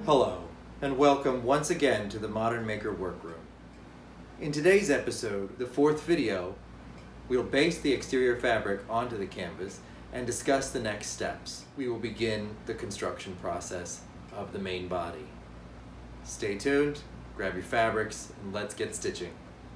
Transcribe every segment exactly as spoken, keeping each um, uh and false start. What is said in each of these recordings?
Hello, and welcome once again to the Modern Maker Workroom. In today's episode, the fourth video, we'll base the exterior fabric onto the canvas and discuss the next steps. We will begin the construction process of the main body. Stay tuned, grab your fabrics, and let's get stitching.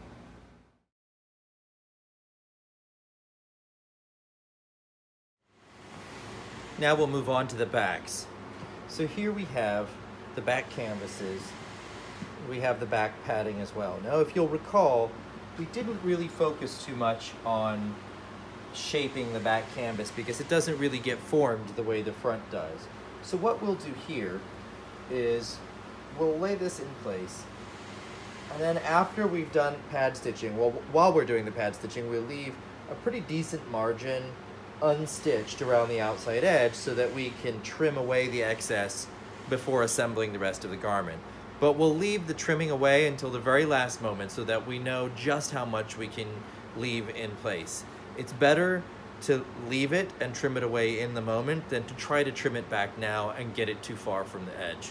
Now we'll move on to the backs. So here we have the back canvases. We have the back padding as well. Now if you'll recall, we didn't really focus too much on shaping the back canvas because it doesn't really get formed the way the front does. So what we'll do here is we'll lay this in place, and then after we've done pad stitching, well, while we're doing the pad stitching, we'll leave a pretty decent margin unstitched around the outside edge so that we can trim away the excess before assembling the rest of the garment. But we'll leave the trimming away until the very last moment so that we know just how much we can leave in place. It's better to leave it and trim it away in the moment than to try to trim it back now and get it too far from the edge.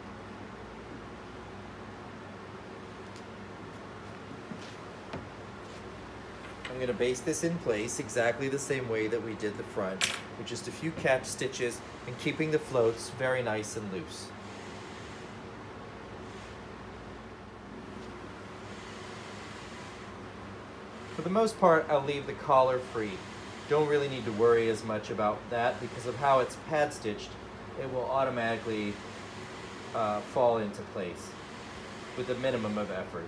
I'm going to base this in place exactly the same way that we did the front, with just a few catch stitches and keeping the floats very nice and loose. For the most part, I'll leave the collar free. Don't really need to worry as much about that because of how it's pad stitched. It will automatically uh, fall into place with a minimum of effort.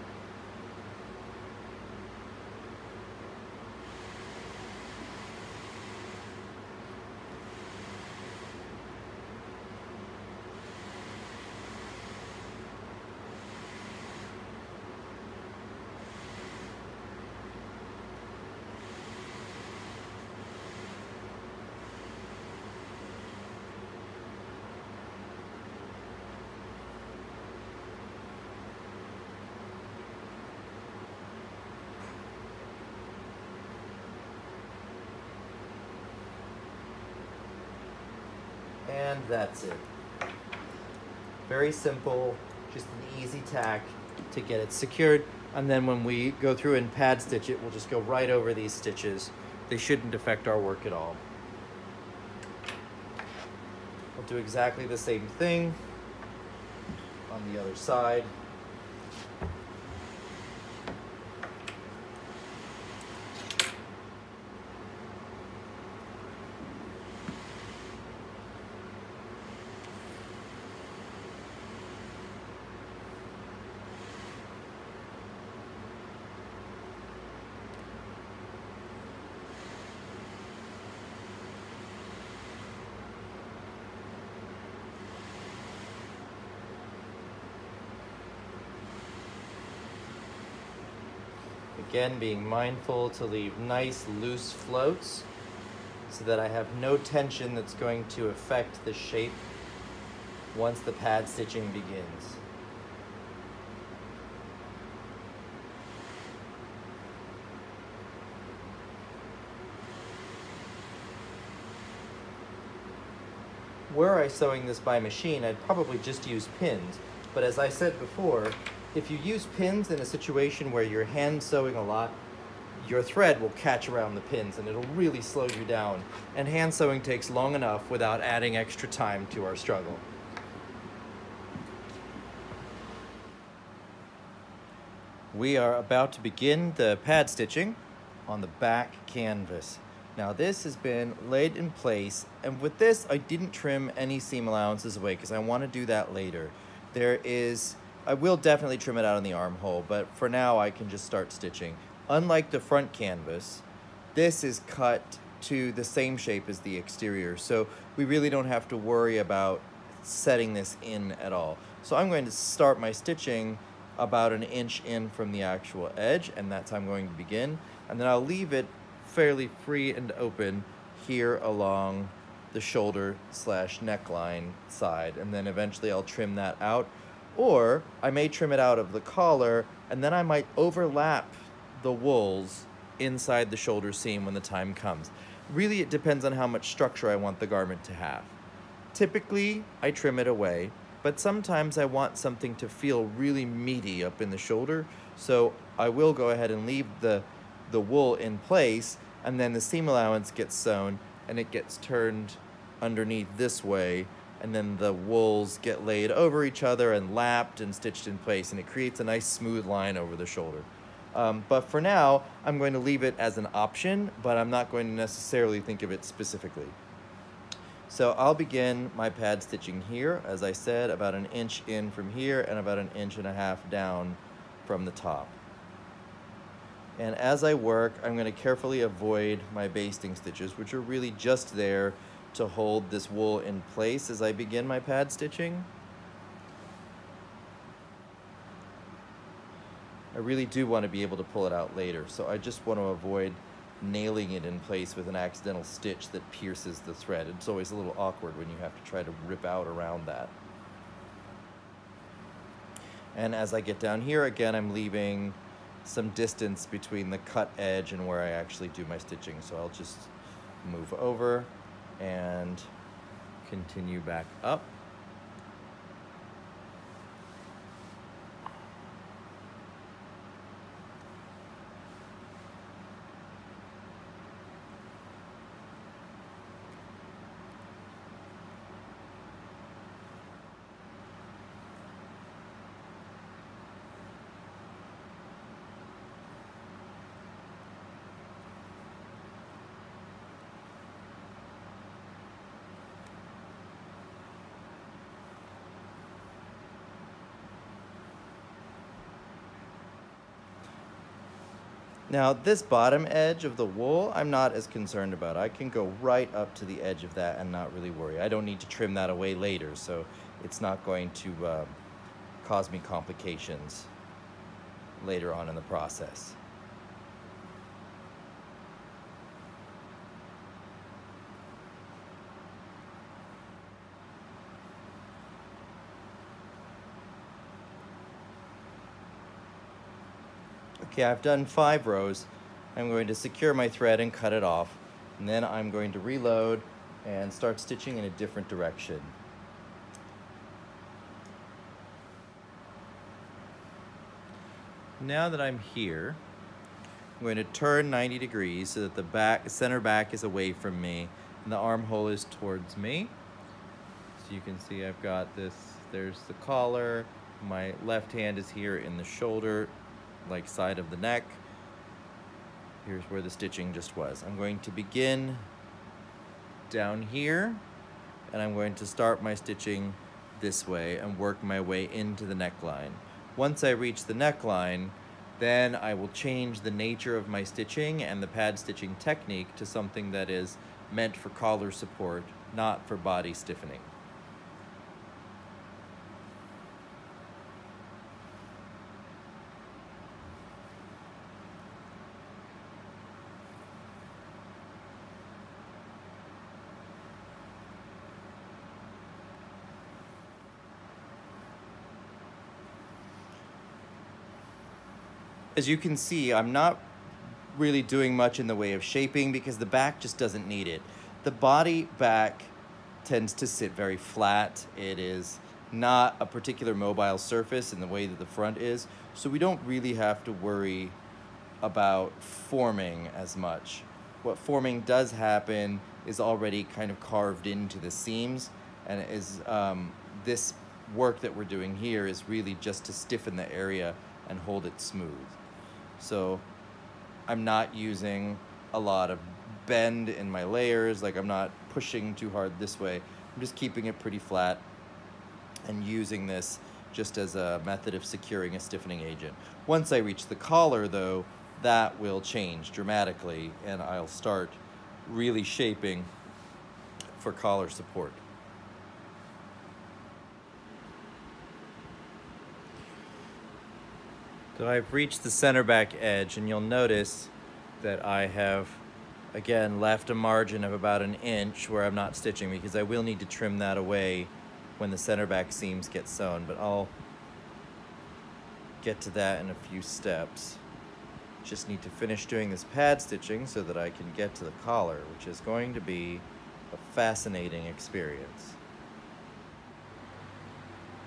And that's it. Very simple, just an easy tack to get it secured. And then when we go through and pad stitch it, we'll just go right over these stitches. They shouldn't affect our work at all. We'll do exactly the same thing on the other side. Again, being mindful to leave nice loose floats so that I have no tension that's going to affect the shape once the pad stitching begins. Were I sewing this by machine, I'd probably just use pins, but as I said before, if you use pins in a situation where you're hand sewing a lot, your thread will catch around the pins and it'll really slow you down. And hand sewing takes long enough without adding extra time to our struggle. We are about to begin the pad stitching on the back canvas. Now this has been laid in place, and with this I didn't trim any seam allowances away because I want to do that later. There is I will definitely trim it out on the armhole, but for now I can just start stitching. Unlike the front canvas, this is cut to the same shape as the exterior, so we really don't have to worry about setting this in at all. So I'm going to start my stitching about an inch in from the actual edge, and that's how I'm going to begin. And then I'll leave it fairly free and open here along the shoulder slash neckline side, and then eventually I'll trim that out. Or I may trim it out of the collar, and then I might overlap the wools inside the shoulder seam when the time comes. Really, it depends on how much structure I want the garment to have. Typically, I trim it away, but sometimes I want something to feel really meaty up in the shoulder, so I will go ahead and leave the, the wool in place, and then the seam allowance gets sewn, and it gets turned underneath this way, and then the wools get laid over each other and lapped and stitched in place, and it creates a nice smooth line over the shoulder. Um, but for now, I'm going to leave it as an option, but I'm not going to necessarily think of it specifically. So I'll begin my pad stitching here, as I said, about an inch in from here and about an inch and a half down from the top. And as I work, I'm going to carefully avoid my basting stitches, which are really just there to hold this wool in place as I begin my pad stitching. I really do want to be able to pull it out later, so I just want to avoid nailing it in place with an accidental stitch that pierces the thread. It's always a little awkward when you have to try to rip out around that. And as I get down here, again, I'm leaving some distance between the cut edge and where I actually do my stitching. So I'll just move over and continue back up. Now this bottom edge of the wool, I'm not as concerned about. I can go right up to the edge of that and not really worry. I don't need to trim that away later, so it's not going to uh, cause me complications later on in the process. Okay, I've done five rows. I'm going to secure my thread and cut it off, and then I'm going to reload and start stitching in a different direction. Now that I'm here, I'm going to turn ninety degrees so that the back, center back is away from me and the armhole is towards me. So you can see I've got this, there's the collar, my left hand is here in the shoulder, like side of the neck. Here's where the stitching just was. I'm going to begin down here, and I'm going to start my stitching this way and work my way into the neckline. Once I reach the neckline, then I will change the nature of my stitching and the pad stitching technique to something that is meant for collar support, not for body stiffening. As you can see, I'm not really doing much in the way of shaping because the back just doesn't need it. The body back tends to sit very flat. It is not a particular mobile surface in the way that the front is, so we don't really have to worry about forming as much. What forming does happen is already kind of carved into the seams, and it is um, this work that we're doing here is really just to stiffen the area and hold it smooth. So I'm not using a lot of bend in my layers, like I'm not pushing too hard this way. I'm just keeping it pretty flat and using this just as a method of securing a stiffening agent. Once I reach the collar though, that will change dramatically and I'll start really shaping for collar support. So I've reached the center back edge, and you'll notice that I have, again, left a margin of about an inch where I'm not stitching because I will need to trim that away when the center back seams get sewn, but I'll get to that in a few steps. Just need to finish doing this pad stitching so that I can get to the collar, which is going to be a fascinating experience.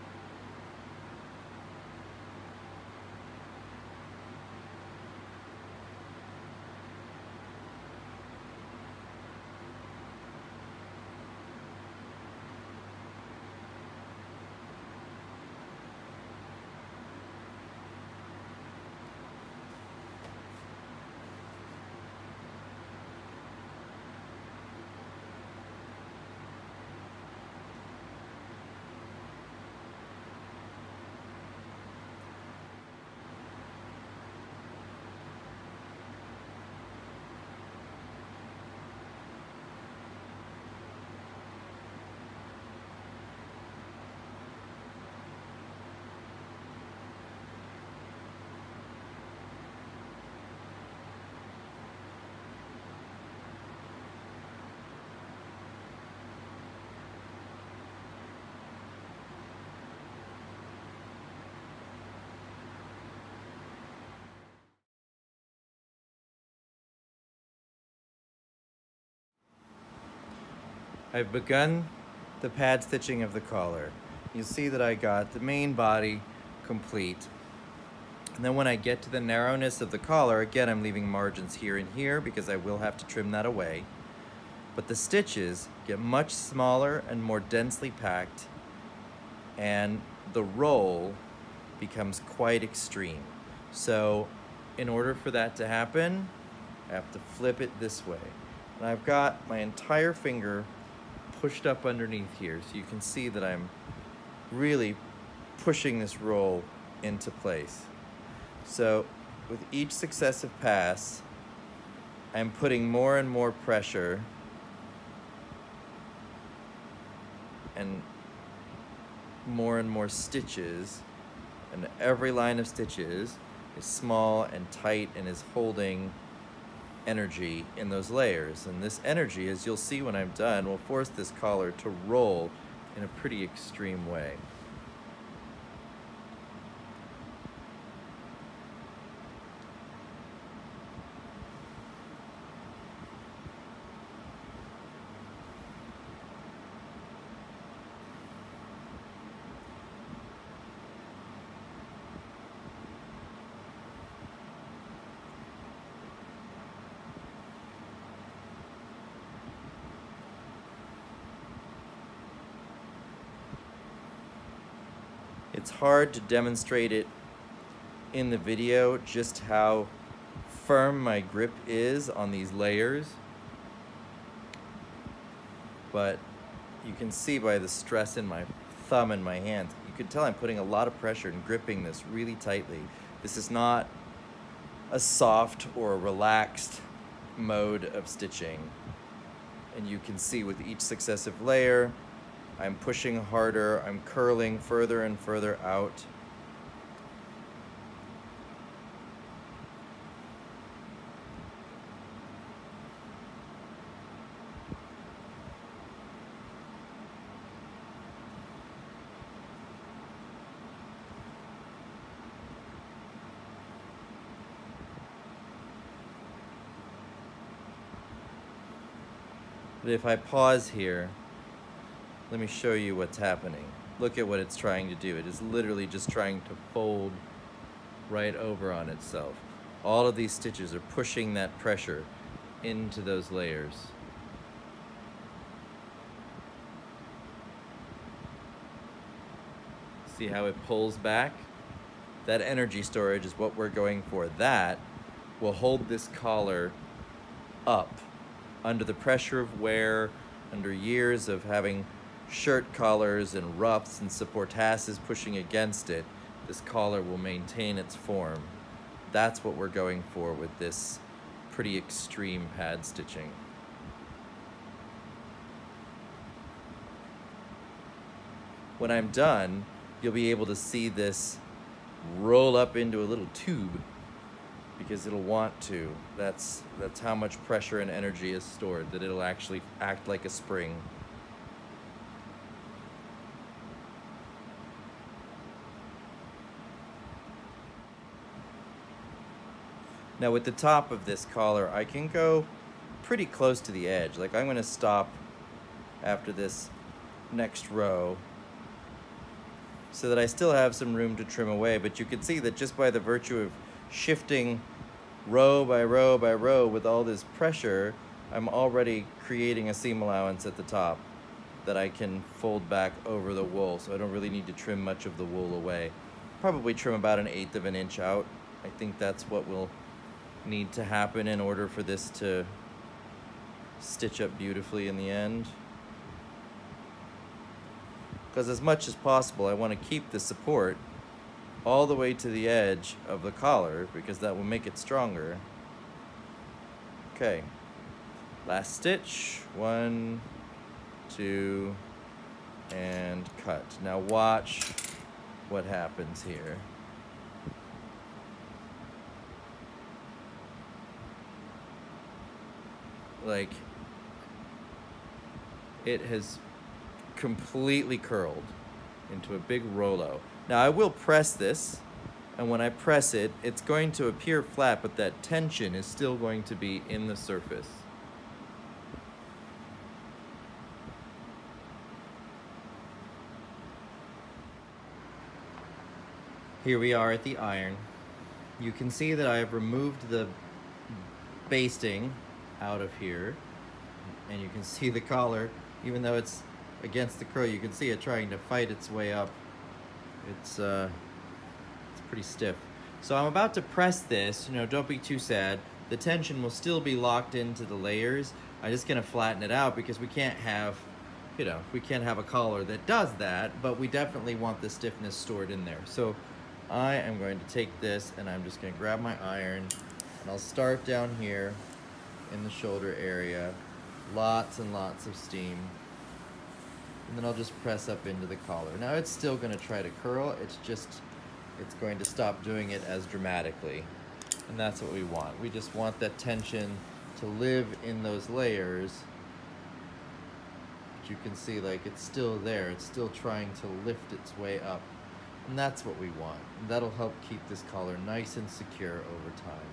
I've begun the pad stitching of the collar. You see that I got the main body complete. And then when I get to the narrowness of the collar, again, I'm leaving margins here and here because I will have to trim that away. But the stitches get much smaller and more densely packed, and the roll becomes quite extreme. So in order for that to happen, I have to flip it this way. And I've got my entire finger pushed up underneath here, so you can see that I'm really pushing this roll into place. So with each successive pass, I'm putting more and more pressure and more and more stitches, and every line of stitches is small and tight and is holding energy in those layers. And this energy, as you'll see when I'm done, will force this collar to roll in a pretty extreme way. It's hard to demonstrate it in the video just how firm my grip is on these layers, but you can see by the stress in my thumb and my hands, you can tell I'm putting a lot of pressure and gripping this really tightly. This is not a soft or a relaxed mode of stitching. And you can see with each successive layer, I'm pushing harder, I'm curling further and further out. But if I pause here, let me show you what's happening. Look at what it's trying to do. It is literally just trying to fold right over on itself. All of these stitches are pushing that pressure into those layers. See how it pulls back? That energy storage is what we're going for. That will hold this collar up under the pressure of wear, under years of having shirt collars and ruffs and supportasses pushing against it. This collar will maintain its form. That's what we're going for with this pretty extreme pad stitching. When I'm done, you'll be able to see this roll up into a little tube because it'll want to. That's, that's how much pressure and energy is stored, that it'll actually act like a spring. Now with the top of this collar, I can go pretty close to the edge. Like I'm gonna stop after this next row so that I still have some room to trim away, but you can see that just by the virtue of shifting row by row by row with all this pressure, I'm already creating a seam allowance at the top that I can fold back over the wool, so I don't really need to trim much of the wool away. Probably trim about an eighth of an inch out. I think that's what will need to happen in order for this to stitch up beautifully in the end. Because as much as possible, I want to keep the support all the way to the edge of the collar because that will make it stronger. Okay, last stitch, one, two, and cut. Now watch what happens here. Like, it has completely curled into a big Rolo. Now I will press this, and when I press it, it's going to appear flat, but that tension is still going to be in the surface. Here we are at the iron. You can see that I have removed the basting out of here, and you can see the collar, even though it's against the curl, you can see it trying to fight its way up. It's uh, it's pretty stiff. So I'm about to press this, you know, don't be too sad. The tension will still be locked into the layers. I'm just gonna flatten it out because we can't have, you know, we can't have a collar that does that, but we definitely want the stiffness stored in there. So I am going to take this and I'm just gonna grab my iron and I'll start down here in the shoulder area. Lots and lots of steam. And then I'll just press up into the collar. Now it's still gonna try to curl, it's just, it's going to stop doing it as dramatically. And that's what we want. We just want that tension to live in those layers. But you can see like it's still there, it's still trying to lift its way up. And that's what we want. And that'll help keep this collar nice and secure over time.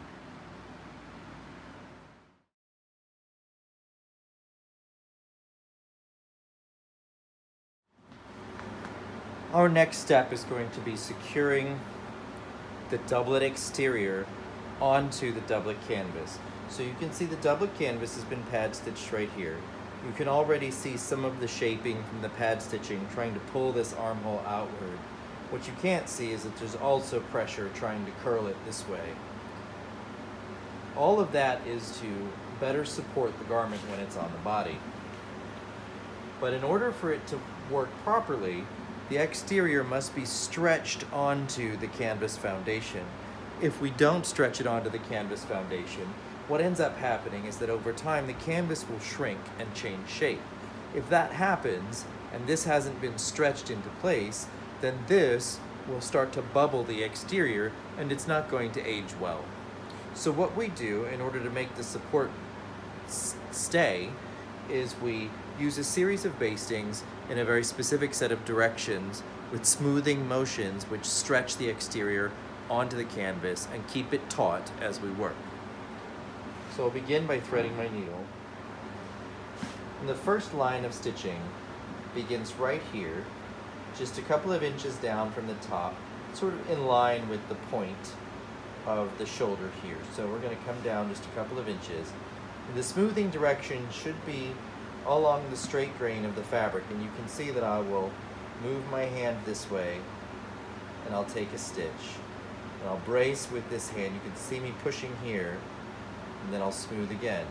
Our next step is going to be securing the doublet exterior onto the doublet canvas. So you can see the doublet canvas has been pad stitched right here. You can already see some of the shaping from the pad stitching trying to pull this armhole outward. What you can't see is that there's also pressure trying to curl it this way. All of that is to better support the garment when it's on the body. But in order for it to work properly, the exterior must be stretched onto the canvas foundation. If we don't stretch it onto the canvas foundation, what ends up happening is that over time the canvas will shrink and change shape. If that happens, and this hasn't been stretched into place, then this will start to bubble the exterior and it's not going to age well. So what we do in order to make the support stay is we use a series of bastings in a very specific set of directions with smoothing motions which stretch the exterior onto the canvas and keep it taut as we work. So I'll begin by threading my needle. And the first line of stitching begins right here, just a couple of inches down from the top, sort of in line with the point of the shoulder here. So we're going to come down just a couple of inches. And the smoothing direction should be along the straight grain of the fabric, and you can see that I will move my hand this way and I'll take a stitch. And I'll brace with this hand. You can see me pushing here, and then I'll smooth again.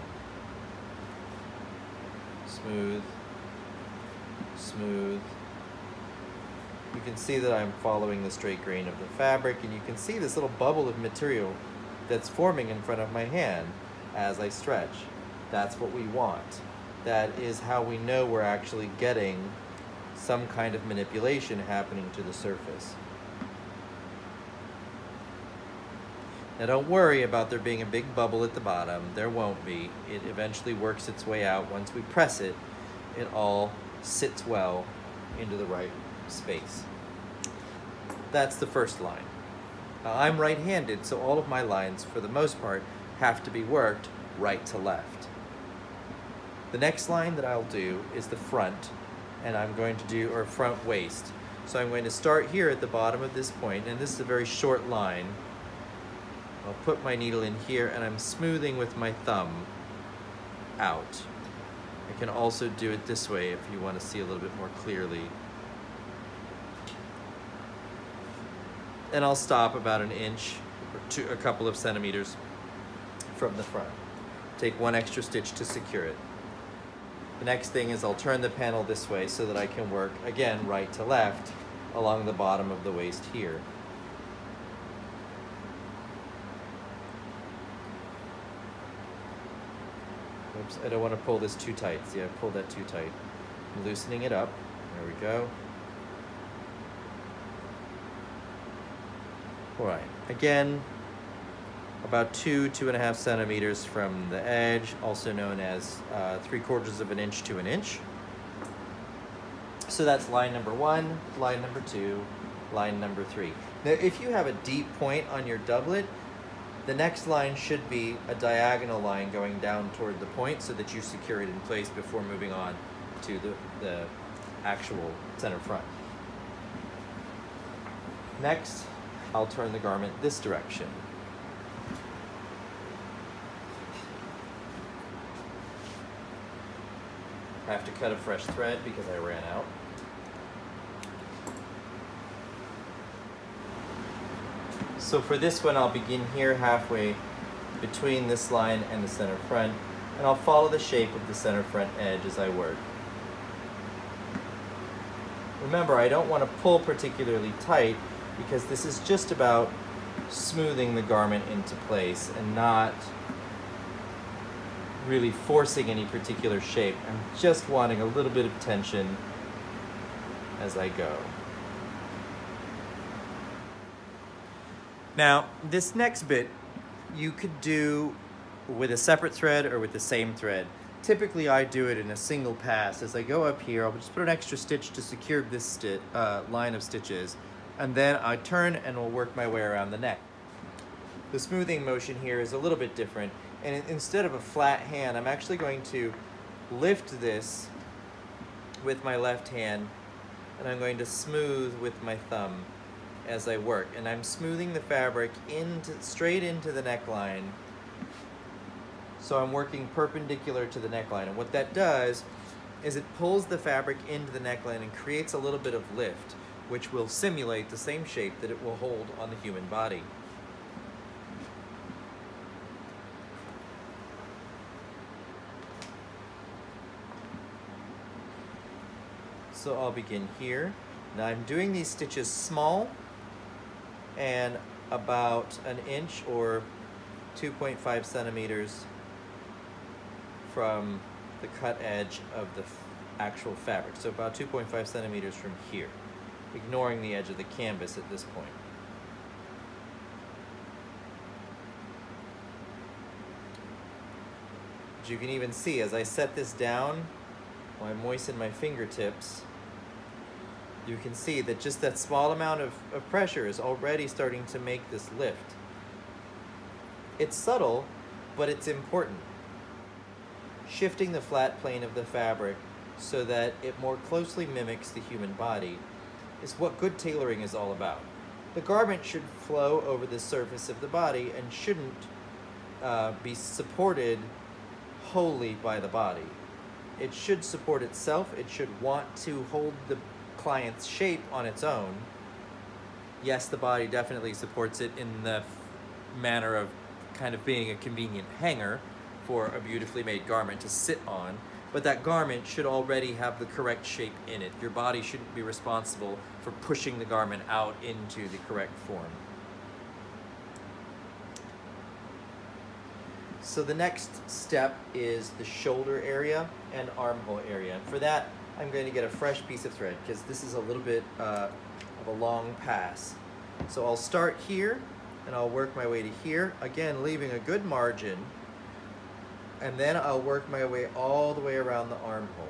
Smooth, smooth. You can see that I'm following the straight grain of the fabric, and you can see this little bubble of material that's forming in front of my hand as I stretch. That's what we want. That is how we know we're actually getting some kind of manipulation happening to the surface. Now don't worry about there being a big bubble at the bottom. There won't be. It eventually works its way out. Once we press it, it all sits well into the right space. That's the first line. Now I'm right-handed, so all of my lines, for the most part, have to be worked right to left. The next line that I'll do is the front, and I'm going to do, or front waist. So I'm going to start here at the bottom of this point, and this is a very short line. I'll put my needle in here, and I'm smoothing with my thumb out. I can also do it this way if you want to see a little bit more clearly. And I'll stop about an inch or two, a couple of centimeters from the front. Take one extra stitch to secure it. The next thing is I'll turn the panel this way so that I can work, again, right to left along the bottom of the waist here. Oops, I don't want to pull this too tight. See, I pulled that too tight. I'm loosening it up. There we go. All right, again, about two, two and a half centimeters from the edge, also known as uh, three quarters of an inch to an inch. So that's line number one, line number two, line number three. Now, if you have a deep point on your doublet, the next line should be a diagonal line going down toward the point so that you secure it in place before moving on to the, the actual center front. Next, I'll turn the garment this direction. I have to cut a fresh thread because I ran out. So for this one, I'll begin here halfway between this line and the center front, and I'll follow the shape of the center front edge as I work. Remember, I don't want to pull particularly tight because this is just about smoothing the garment into place and not really forcing any particular shape. I'm just wanting a little bit of tension as I go. Now, this next bit you could do with a separate thread or with the same thread. Typically, I do it in a single pass. As I go up here, I'll just put an extra stitch to secure this sti uh, line of stitches, and then I turn and will work my way around the neck. The smoothing motion here is a little bit different, and instead of a flat hand, I'm actually going to lift this with my left hand, and I'm going to smooth with my thumb as I work. And I'm smoothing the fabric into, straight into the neckline. So I'm working perpendicular to the neckline. And what that does is it pulls the fabric into the neckline and creates a little bit of lift, which will simulate the same shape that it will hold on the human body. So I'll begin here. Now I'm doing these stitches small and about an inch or two point five centimeters from the cut edge of the actual fabric. So about two point five centimeters from here, ignoring the edge of the canvas at this point. But you can even see as I set this down, while I moisten my fingertips, you can see that just that small amount of, of pressure is already starting to make this lift. It's subtle, but it's important. Shifting the flat plane of the fabric so that it more closely mimics the human body is what good tailoring is all about. The garment should flow over the surface of the body and shouldn't uh, be supported wholly by the body. It should support itself. It should want to hold the client's shape on its own. Yes, the body definitely supports it in the manner of kind of being a convenient hanger for a beautifully made garment to sit on, but that garment should already have the correct shape in it. Your body shouldn't be responsible for pushing the garment out into the correct form. So the next step is the shoulder area and armhole area. And for that, I'm going to get a fresh piece of thread because this is a little bit uh, of a long pass. So I'll start here and I'll work my way to here, again leaving a good margin, and then I'll work my way all the way around the armhole.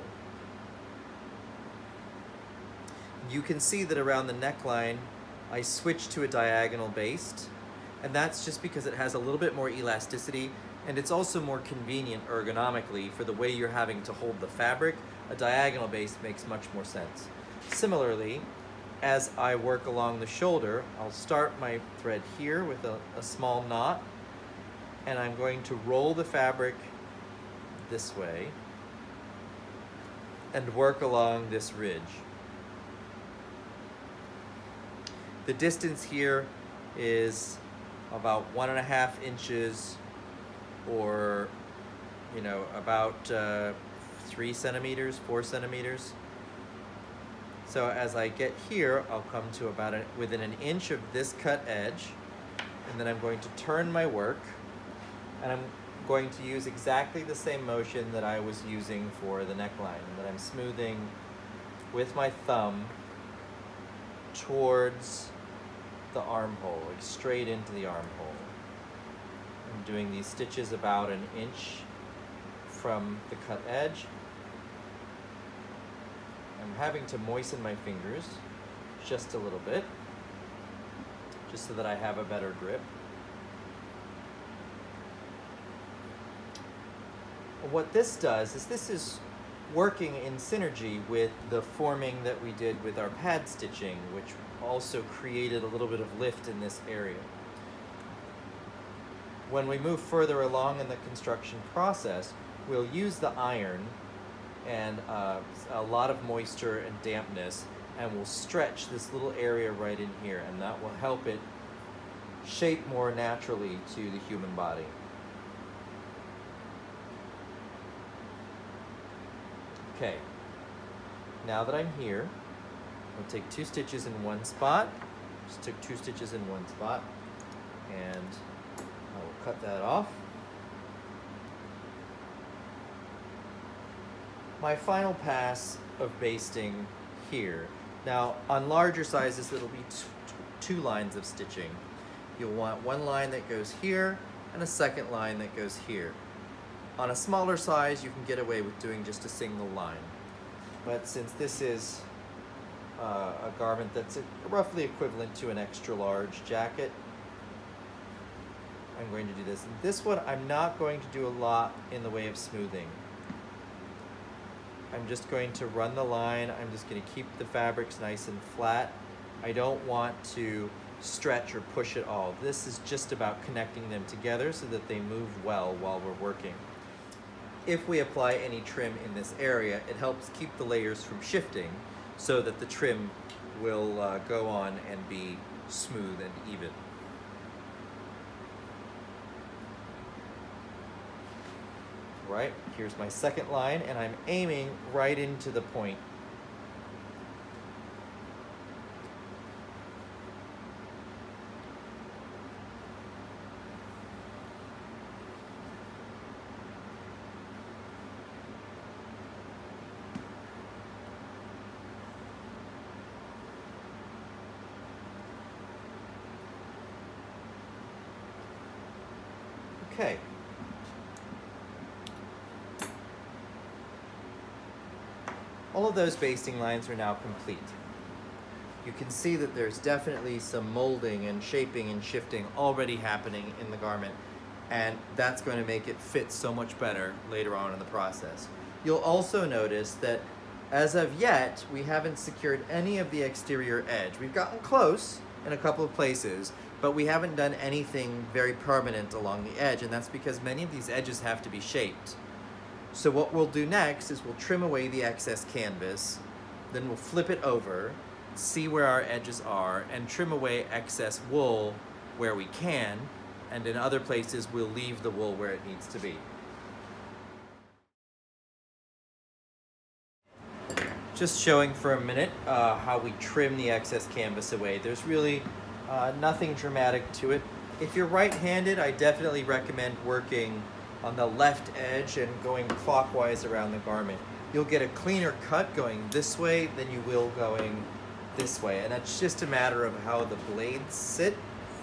You can see that around the neckline I switched to a diagonal baste, and that's just because it has a little bit more elasticity, and it's also more convenient ergonomically for the way you're having to hold the fabric. A diagonal baste makes much more sense. Similarly, as I work along the shoulder, I'll start my thread here with a, a small knot, and I'm going to roll the fabric this way and work along this ridge. The distance here is about one and a half inches, or you know, about uh, three centimeters, four centimeters. So as I get here, I'll come to about a, within an inch of this cut edge, and then I'm going to turn my work, and I'm going to use exactly the same motion that I was using for the neckline, and that I'm smoothing with my thumb towards the armhole, like straight into the armhole. I'm doing these stitches about an inch from the cut edge. I'm having to moisten my fingers just a little bit, just so that I have a better grip. What this does is this is working in synergy with the forming that we did with our pad stitching, which also created a little bit of lift in this area. When we move further along in the construction process, we'll use the iron and uh, a lot of moisture and dampness, and we'll stretch this little area right in here, and that will help it shape more naturally to the human body. Okay, now that I'm here, I'll take two stitches in one spot. Just took two stitches in one spot, and I will cut that off. My final pass of basting here. Now, on larger sizes, it'll be two lines of stitching. You'll want one line that goes here and a second line that goes here. On a smaller size, you can get away with doing just a single line. But since this is uh, a garment that's roughly equivalent to an extra large jacket, I'm going to do this. And this one, I'm not going to do a lot in the way of smoothing. I'm just going to run the line. I'm just going to keep the fabrics nice and flat. I don't want to stretch or push at all. This is just about connecting them together so that they move well while we're working. If we apply any trim in this area, it helps keep the layers from shifting so that the trim will uh, go on and be smooth and even. Right, here's my second line, and I'm aiming right into the point. Okay. All of those basting lines are now complete. You can see that there's definitely some molding and shaping and shifting already happening in the garment, and that's going to make it fit so much better later on in the process. You'll also notice that as of yet, we haven't secured any of the exterior edge. We've gotten close in a couple of places, but we haven't done anything very permanent along the edge, and that's because many of these edges have to be shaped. So what we'll do next is we'll trim away the excess canvas, then we'll flip it over, see where our edges are, and trim away excess wool where we can, and in other places we'll leave the wool where it needs to be. Just showing for a minute uh, how we trim the excess canvas away. There's really uh, nothing dramatic to it. If you're right-handed, I definitely recommend working on the left edge and going clockwise around the garment. You'll get a cleaner cut going this way than you will going this way, and it's just a matter of how the blades sit.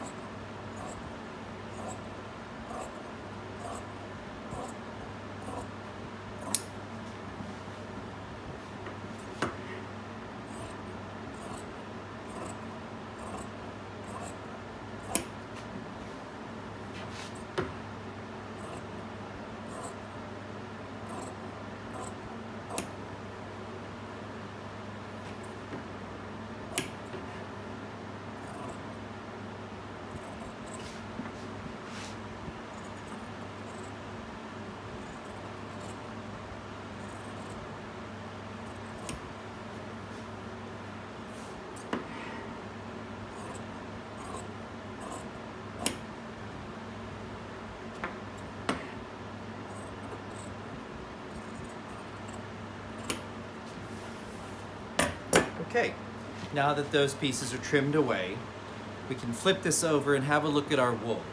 Okay, now that those pieces are trimmed away, we can flip this over and have a look at our wool.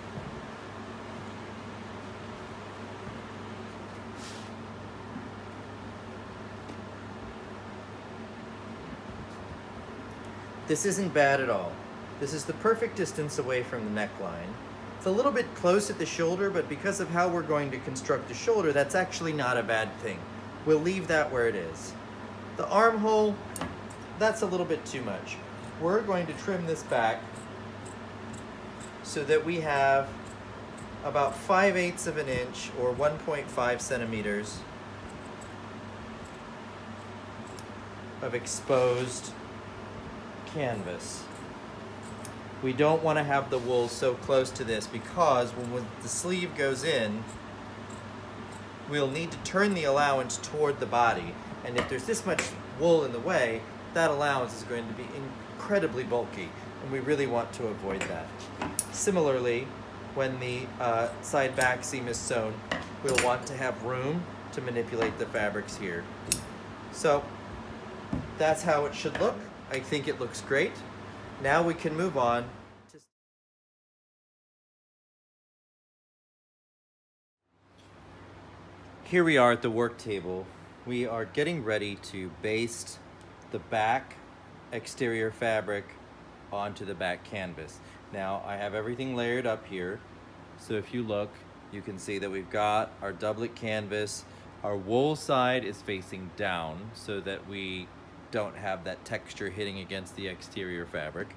This isn't bad at all. This is the perfect distance away from the neckline. It's a little bit close at the shoulder, but because of how we're going to construct the shoulder, that's actually not a bad thing. We'll leave that where it is. The armhole, that's a little bit too much. We're going to trim this back so that we have about five eighths of an inch or one point five centimeters of exposed canvas. We don't want to have the wool so close to this because when the sleeve goes in, we'll need to turn the allowance toward the body. And if there's this much wool in the way, that allowance is going to be incredibly bulky, and we really want to avoid that. Similarly, when the uh, side back seam is sewn, we'll want to have room to manipulate the fabrics here. So that's how it should look. I think it looks great. Now we can move on to Here we are at the work table. We are getting ready to baste the back exterior fabric onto the back canvas. Now I have everything layered up here. So if you look, you can see that we've got our doublet canvas. Our wool side is facing down so that we don't have that texture hitting against the exterior fabric.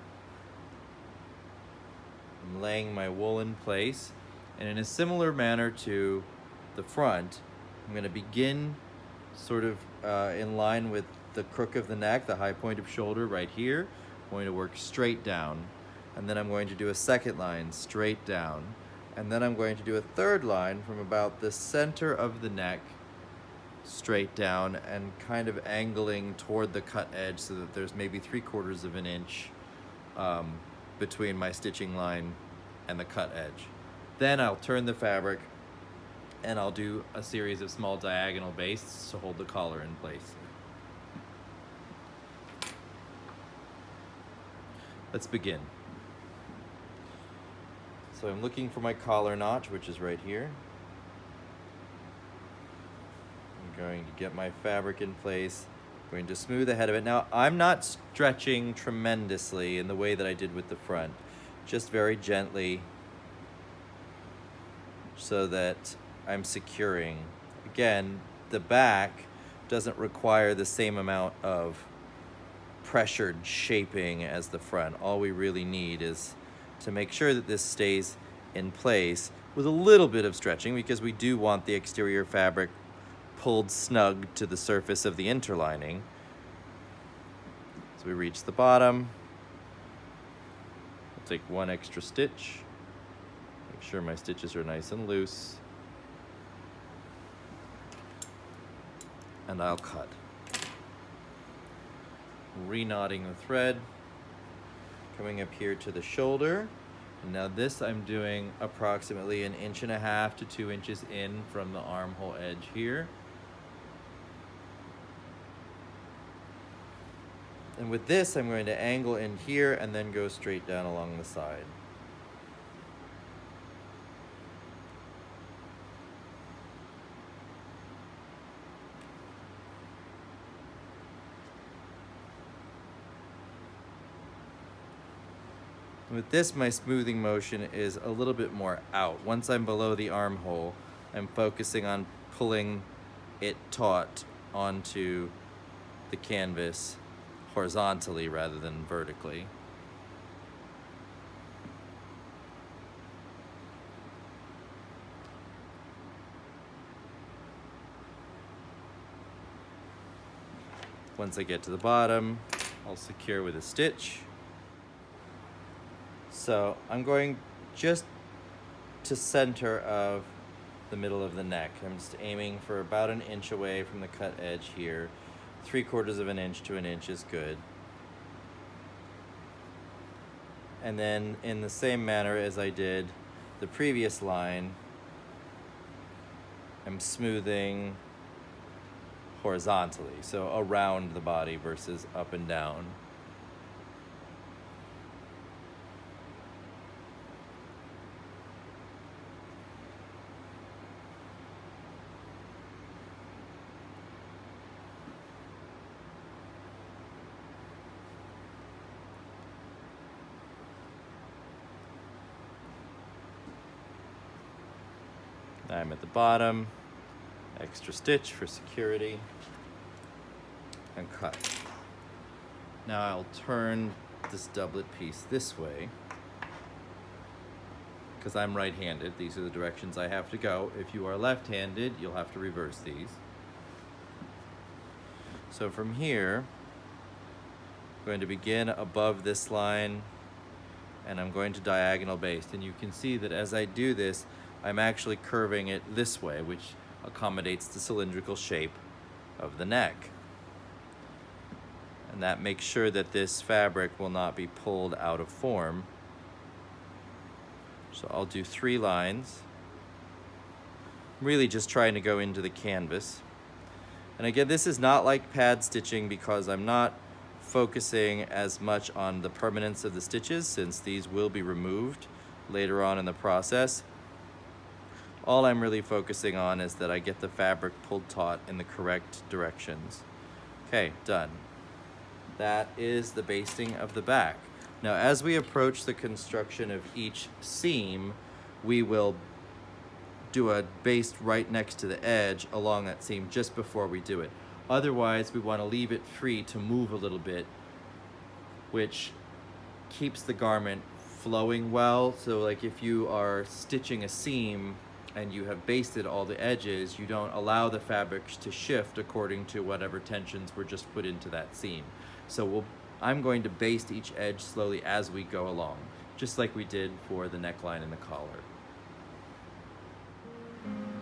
I'm laying my wool in place, and in a similar manner to the front, I'm going to begin sort of uh, in line with the crook of the neck, the high point of shoulder right here. I'm going to work straight down, and then I'm going to do a second line straight down, and then I'm going to do a third line from about the center of the neck straight down and kind of angling toward the cut edge so that there's maybe three quarters of an inch um, between my stitching line and the cut edge. Then I'll turn the fabric and I'll do a series of small diagonal bastes to hold the collar in place. Let's begin. So I'm looking for my collar notch, which is right here. I'm going to get my fabric in place. I'm going to smooth the head of it. Now, I'm not stretching tremendously in the way that I did with the front, just very gently so that I'm securing. Again, the back doesn't require the same amount of pressured shaping as the front. All we really need is to make sure that this stays in place with a little bit of stretching, because we do want the exterior fabric pulled snug to the surface of the interlining. So we reach the bottom. I'll take one extra stitch. Make sure my stitches are nice and loose. And I'll cut. Reknotting the thread, coming up here to the shoulder. And now this I'm doing approximately an inch and a half to two inches in from the armhole edge here. And with this, I'm going to angle in here and then go straight down along the side. With this, my smoothing motion is a little bit more out. Once I'm below the armhole, I'm focusing on pulling it taut onto the canvas horizontally rather than vertically. Once I get to the bottom, I'll secure with a stitch. So I'm going just to center of the middle of the neck. I'm just aiming for about an inch away from the cut edge here. Three quarters of an inch to an inch is good. And then in the same manner as I did the previous line, I'm smoothing horizontally, so around the body versus up and down. I'm at the bottom, extra stitch for security, and cut. Now I'll turn this doublet piece this way, because I'm right-handed. These are the directions I have to go. If you are left-handed, you'll have to reverse these. So from here, I'm going to begin above this line, and I'm going to diagonal baste. And you can see that as I do this, I'm actually curving it this way, which accommodates the cylindrical shape of the neck. And that makes sure that this fabric will not be pulled out of form. So I'll do three lines. I'm really just trying to go into the canvas. And again, this is not like pad stitching because I'm not focusing as much on the permanence of the stitches, since these will be removed later on in the process. All I'm really focusing on is that I get the fabric pulled taut in the correct directions. Okay, done. That is the basting of the back. Now, as we approach the construction of each seam, we will do a baste right next to the edge along that seam just before we do it. Otherwise, we want to leave it free to move a little bit, which keeps the garment flowing well. So like if you are stitching a seam and you have basted all the edges, you don't allow the fabric to shift according to whatever tensions were just put into that seam. So we'll, I'm going to baste each edge slowly as we go along, just like we did for the neckline and the collar.